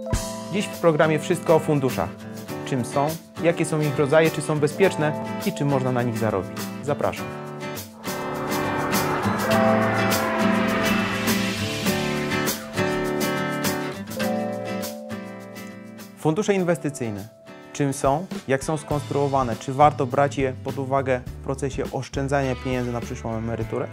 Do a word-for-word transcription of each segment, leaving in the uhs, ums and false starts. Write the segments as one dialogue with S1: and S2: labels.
S1: Dziś w programie wszystko o funduszach. Czym są, jakie są ich rodzaje, czy są bezpieczne i czy można na nich zarobić. Zapraszam. Fundusze inwestycyjne. Czym są, jak są skonstruowane, czy warto brać je pod uwagę w procesie oszczędzania pieniędzy na przyszłą emeryturę?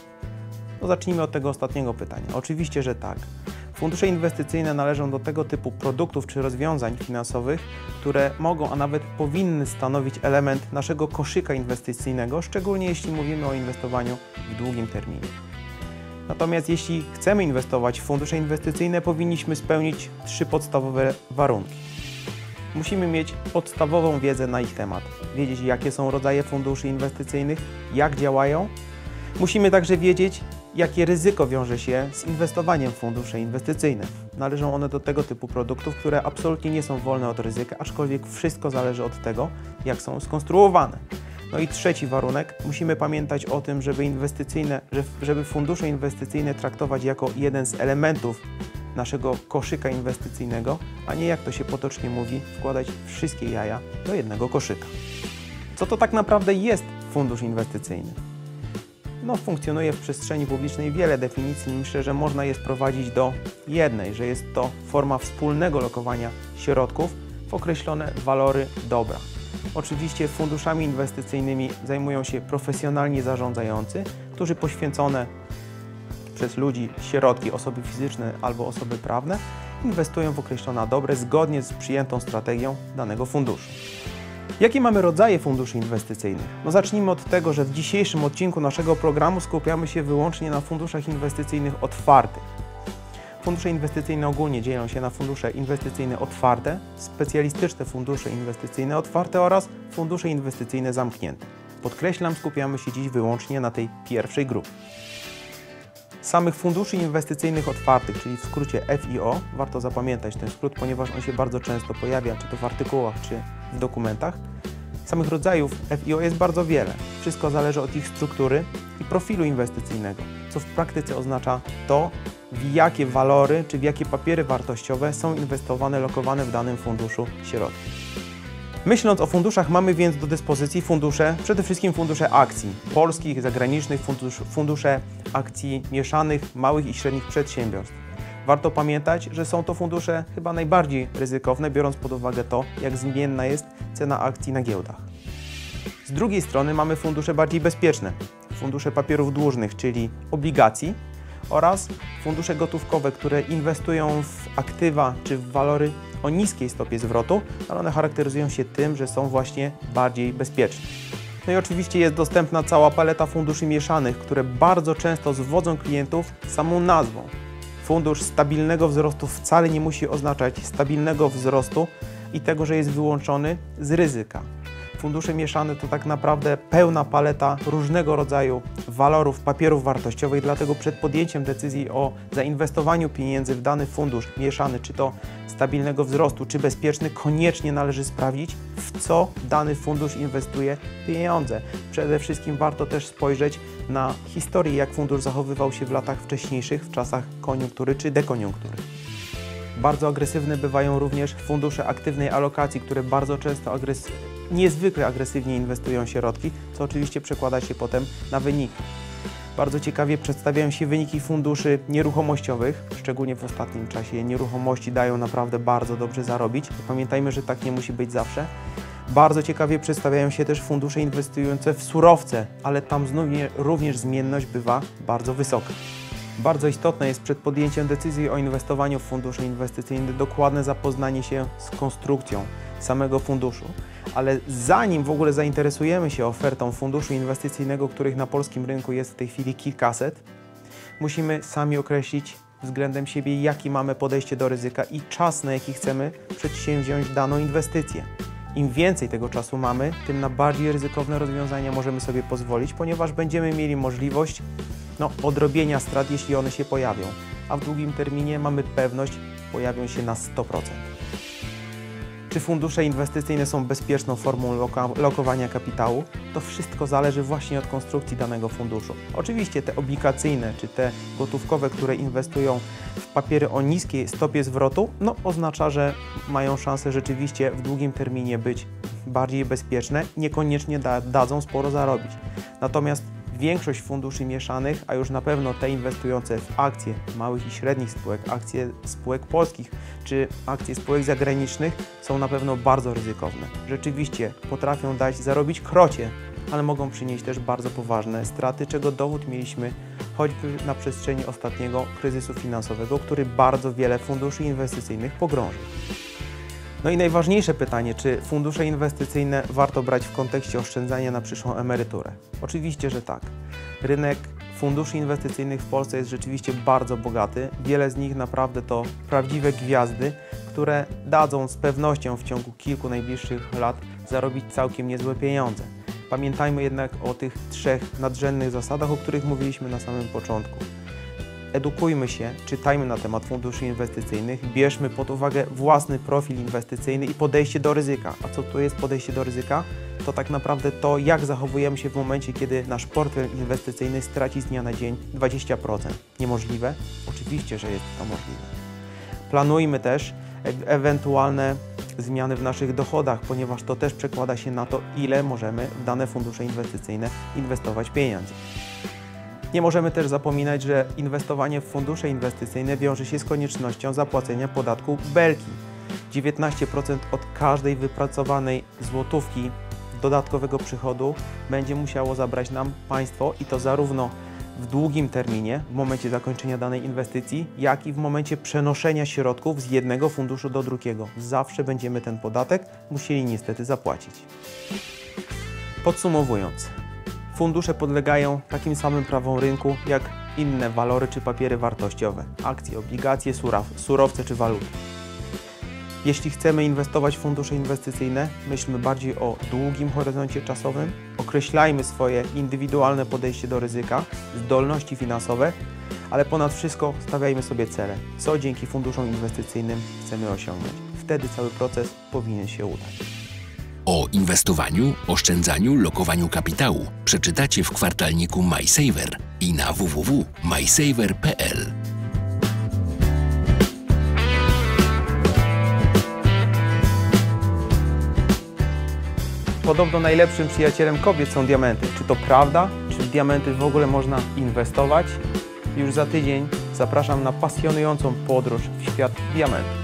S1: No zacznijmy od tego ostatniego pytania. Oczywiście, że tak. Fundusze inwestycyjne należą do tego typu produktów czy rozwiązań finansowych, które mogą, a nawet powinny stanowić element naszego koszyka inwestycyjnego, szczególnie jeśli mówimy o inwestowaniu w długim terminie. Natomiast jeśli chcemy inwestować w fundusze inwestycyjne, powinniśmy spełnić trzy podstawowe warunki. Musimy mieć podstawową wiedzę na ich temat, wiedzieć, jakie są rodzaje funduszy inwestycyjnych, jak działają. Musimy także wiedzieć, jakie ryzyko wiąże się z inwestowaniem w fundusze inwestycyjne. Należą one do tego typu produktów, które absolutnie nie są wolne od ryzyka, aczkolwiek wszystko zależy od tego, jak są skonstruowane. No i trzeci warunek, musimy pamiętać o tym, żeby, inwestycyjne, żeby fundusze inwestycyjne traktować jako jeden z elementów naszego koszyka inwestycyjnego, a nie, jak to się potocznie mówi, wkładać wszystkie jaja do jednego koszyka. Co to tak naprawdę jest fundusz inwestycyjny? No, funkcjonuje w przestrzeni publicznej wiele definicji. Myślę, że można je sprowadzić do jednej, że jest to forma wspólnego lokowania środków w określone walory dobra. Oczywiście funduszami inwestycyjnymi zajmują się profesjonalni zarządzający, którzy poświęcone przez ludzi środki, osoby fizyczne albo osoby prawne, inwestują w określone dobre zgodnie z przyjętą strategią danego funduszu. Jakie mamy rodzaje funduszy inwestycyjnych? No zacznijmy od tego, że w dzisiejszym odcinku naszego programu skupiamy się wyłącznie na funduszach inwestycyjnych otwartych. Fundusze inwestycyjne ogólnie dzielą się na fundusze inwestycyjne otwarte, specjalistyczne fundusze inwestycyjne otwarte oraz fundusze inwestycyjne zamknięte. Podkreślam, skupiamy się dziś wyłącznie na tej pierwszej grupie. Samych funduszy inwestycyjnych otwartych, czyli w skrócie F I O, warto zapamiętać ten skrót, ponieważ on się bardzo często pojawia, czy to w artykułach, czy w dokumentach. Samych rodzajów F I O jest bardzo wiele. Wszystko zależy od ich struktury i profilu inwestycyjnego, co w praktyce oznacza to, w jakie walory, czy w jakie papiery wartościowe są inwestowane, lokowane w danym funduszu środki. Myśląc o funduszach, mamy więc do dyspozycji fundusze, przede wszystkim fundusze akcji polskich, zagranicznych, fundusz, fundusze akcji mieszanych, małych i średnich przedsiębiorstw. Warto pamiętać, że są to fundusze chyba najbardziej ryzykowne, biorąc pod uwagę to, jak zmienna jest cena akcji na giełdach. Z drugiej strony mamy fundusze bardziej bezpieczne, fundusze papierów dłużnych, czyli obligacji, oraz fundusze gotówkowe, które inwestują w aktywa czy w walory o niskiej stopie zwrotu, ale one charakteryzują się tym, że są właśnie bardziej bezpieczne. No i oczywiście jest dostępna cała paleta funduszy mieszanych, które bardzo często zwodzą klientów samą nazwą. Fundusz stabilnego wzrostu wcale nie musi oznaczać stabilnego wzrostu i tego, że jest wyłączony z ryzyka. Fundusze mieszane to tak naprawdę pełna paleta różnego rodzaju walorów, papierów wartościowych, dlatego przed podjęciem decyzji o zainwestowaniu pieniędzy w dany fundusz mieszany, czy to stabilnego wzrostu, czy bezpieczny, koniecznie należy sprawdzić, w co dany fundusz inwestuje pieniądze. Przede wszystkim warto też spojrzeć na historię, jak fundusz zachowywał się w latach wcześniejszych, w czasach koniunktury czy dekoniunktury. Bardzo agresywne bywają również fundusze aktywnej alokacji, które bardzo często agres niezwykle agresywnie inwestują środki, co oczywiście przekłada się potem na wyniki. Bardzo ciekawie przedstawiają się wyniki funduszy nieruchomościowych, szczególnie w ostatnim czasie nieruchomości dają naprawdę bardzo dobrze zarobić. Pamiętajmy, że tak nie musi być zawsze. Bardzo ciekawie przedstawiają się też fundusze inwestujące w surowce, ale tam znów również zmienność bywa bardzo wysoka. Bardzo istotne jest przed podjęciem decyzji o inwestowaniu w fundusze inwestycyjne dokładne zapoznanie się z konstrukcją samego funduszu. Ale zanim w ogóle zainteresujemy się ofertą funduszu inwestycyjnego, których na polskim rynku jest w tej chwili kilkaset, musimy sami określić względem siebie, jakie mamy podejście do ryzyka i czas, na jaki chcemy przedsięwziąć daną inwestycję. Im więcej tego czasu mamy, tym na bardziej ryzykowne rozwiązania możemy sobie pozwolić, ponieważ będziemy mieli możliwość no, odrobienia strat, jeśli one się pojawią, a w długim terminie mamy pewność, pojawią się na sto procent. Czy fundusze inwestycyjne są bezpieczną formą loka lokowania kapitału? To wszystko zależy właśnie od konstrukcji danego funduszu. Oczywiście te obligacyjne czy te gotówkowe, które inwestują w papiery o niskiej stopie zwrotu, no oznacza, że mają szansę rzeczywiście w długim terminie być bardziej bezpieczne, niekoniecznie da dadzą sporo zarobić. Natomiast większość funduszy mieszanych, a już na pewno te inwestujące w akcje małych i średnich spółek, akcje spółek polskich czy akcje spółek zagranicznych są na pewno bardzo ryzykowne. Rzeczywiście potrafią dać zarobić krocie, ale mogą przynieść też bardzo poważne straty, czego dowód mieliśmy choćby na przestrzeni ostatniego kryzysu finansowego, który bardzo wiele funduszy inwestycyjnych pogrążył. No i najważniejsze pytanie, czy fundusze inwestycyjne warto brać w kontekście oszczędzania na przyszłą emeryturę? Oczywiście, że tak. Rynek funduszy inwestycyjnych w Polsce jest rzeczywiście bardzo bogaty. Wiele z nich naprawdę to prawdziwe gwiazdy, które dadzą z pewnością w ciągu kilku najbliższych lat zarobić całkiem niezłe pieniądze. Pamiętajmy jednak o tych trzech nadrzędnych zasadach, o których mówiliśmy na samym początku. Edukujmy się, czytajmy na temat funduszy inwestycyjnych, bierzmy pod uwagę własny profil inwestycyjny i podejście do ryzyka. A co to jest podejście do ryzyka? To tak naprawdę to, jak zachowujemy się w momencie, kiedy nasz portfel inwestycyjny straci z dnia na dzień dwadzieścia procent. Niemożliwe? Oczywiście, że jest to możliwe. Planujmy też e ewentualne zmiany w naszych dochodach, ponieważ to też przekłada się na to, ile możemy w dane fundusze inwestycyjne inwestować pieniędzy. Nie możemy też zapominać, że inwestowanie w fundusze inwestycyjne wiąże się z koniecznością zapłacenia podatku belki. dziewiętnaście procent od każdej wypracowanej złotówki dodatkowego przychodu będzie musiało zabrać nam państwo i to zarówno w długim terminie, w momencie zakończenia danej inwestycji, jak i w momencie przenoszenia środków z jednego funduszu do drugiego. Zawsze będziemy ten podatek musieli niestety zapłacić. Podsumowując, fundusze podlegają takim samym prawom rynku jak inne walory czy papiery wartościowe, akcje, obligacje, surowce czy waluty. Jeśli chcemy inwestować w fundusze inwestycyjne, myślmy bardziej o długim horyzoncie czasowym, określajmy swoje indywidualne podejście do ryzyka, zdolności finansowe, ale ponad wszystko stawiajmy sobie cele, co dzięki funduszom inwestycyjnym chcemy osiągnąć. Wtedy cały proces powinien się udać.
S2: O inwestowaniu, oszczędzaniu, lokowaniu kapitału przeczytacie w kwartalniku MySaver i na w w w kropka my saver kropka p l.
S1: Podobno najlepszym przyjacielem kobiet są diamenty. Czy to prawda? Czy w diamenty w ogóle można inwestować? Już za tydzień zapraszam na pasjonującą podróż w świat diamentów.